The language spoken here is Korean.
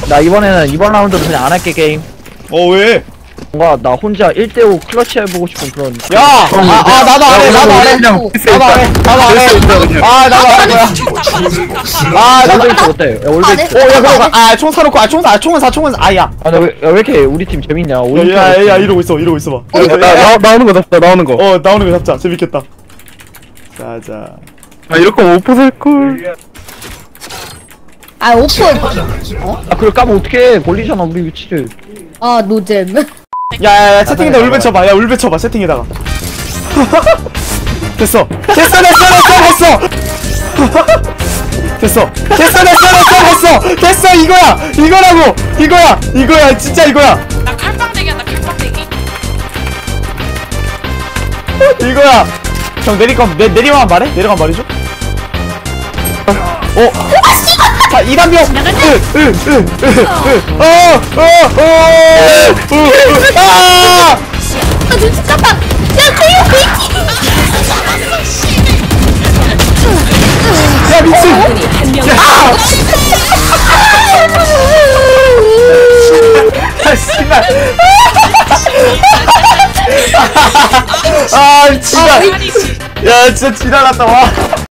나 이번 라운드는 그냥 안 할게 게임. 왜? 뭔가 나 혼자 1대5 클러치 해보고 싶은 그런. 야! 나도 안 해, 나도 안 해. 나도 안 해, 나도 안 해. 나도 안 할 거야. 나도. 올베이스 어때? 야 올베이스. 야, 그거 총 사놓고, 총은 사. 야. 아나 왜 이렇게 우리 팀 재밌냐? 야, 이러고 있어 봐. 나오는 거 잡자, 나오는 거. 나오는 거 잡자. 재밌겠다. 자. 아, 이럴 거면 오퍼 살걸. 아 오퍼. 아 그걸 까면 어떡해? 걸리잖아 우리 위치를. 아 노잼. 야, 채팅에다 울베 쳐봐. 야, 울베 쳐봐. 채팅에다가. 됐어. 됐어. 이거야. 진짜 이거야. 나 칼빵대기 한다 칼빵대기. 이거야. 형 내리만 말해? 내려가면 말해줘. 자, 이단병. 아 눈치 깜빡. 야 태유 베이키. 야, 미친. 씨발. 진짜. 야, 진짜 지랄났다, 와.